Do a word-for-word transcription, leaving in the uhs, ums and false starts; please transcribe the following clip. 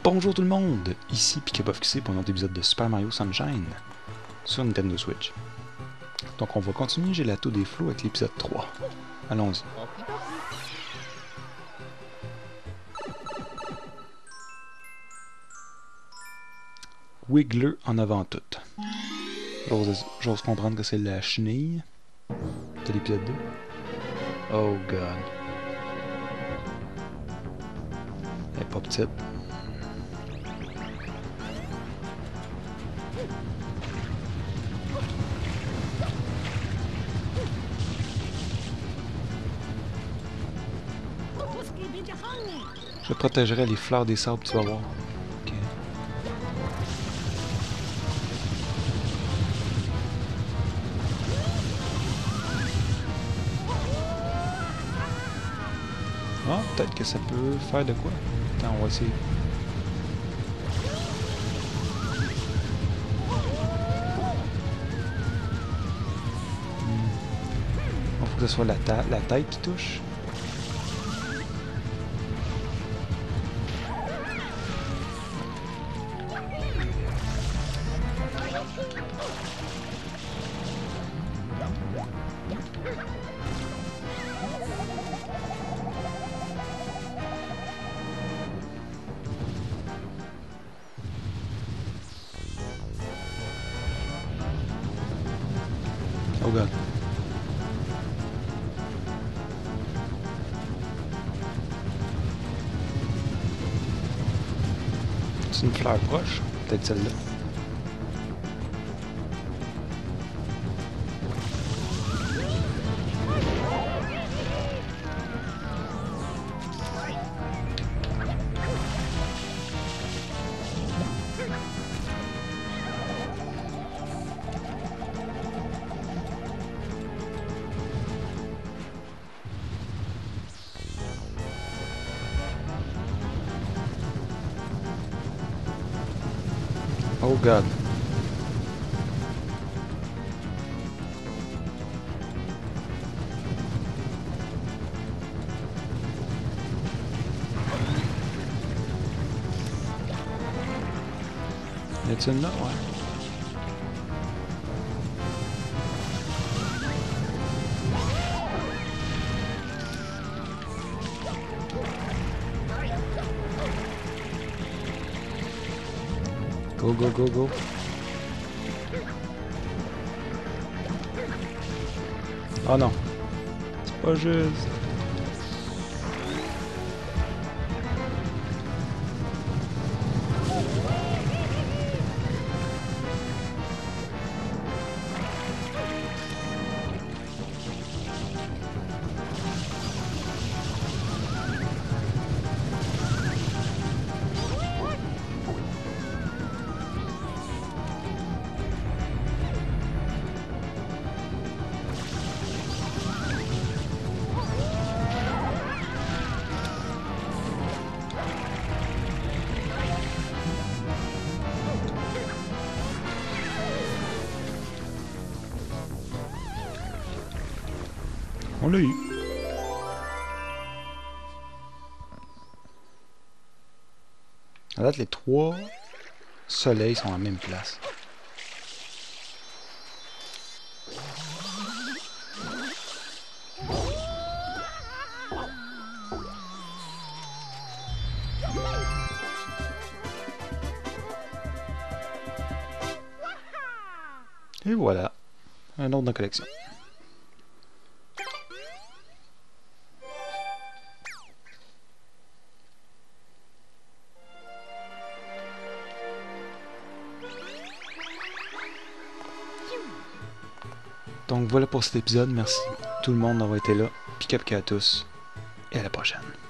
Bonjour tout le monde, ici PikaBuffQC pour un autre épisode de Super Mario Sunshine sur Nintendo Switch. Donc on va continuer Gelato des flots avec l'épisode trois. Allons-y. Wiggler en avant tout. J'ose comprendre que c'est la chenille de l'épisode deux. Oh god. Elle est pas petite. Je protégerai les fleurs des sables, tu vas voir. Ok. Ah, peut-être que ça peut faire de quoi. Attends, on va essayer. Hmm. Il faut que ce soit la, la tête qui touche. Oh god. C'est une fleur proche, peut-être celle-là. Oh god. Y a-t-il une là? Ouais. Go, go, go, go. Oh non. C'est pas juste. On l'a eu. À date, les trois soleils sont à la même place. Et voilà, un autre de la collection. Donc voilà pour cet épisode, merci tout le monde d'avoir été là, Pika Pika à tous, et à la prochaine.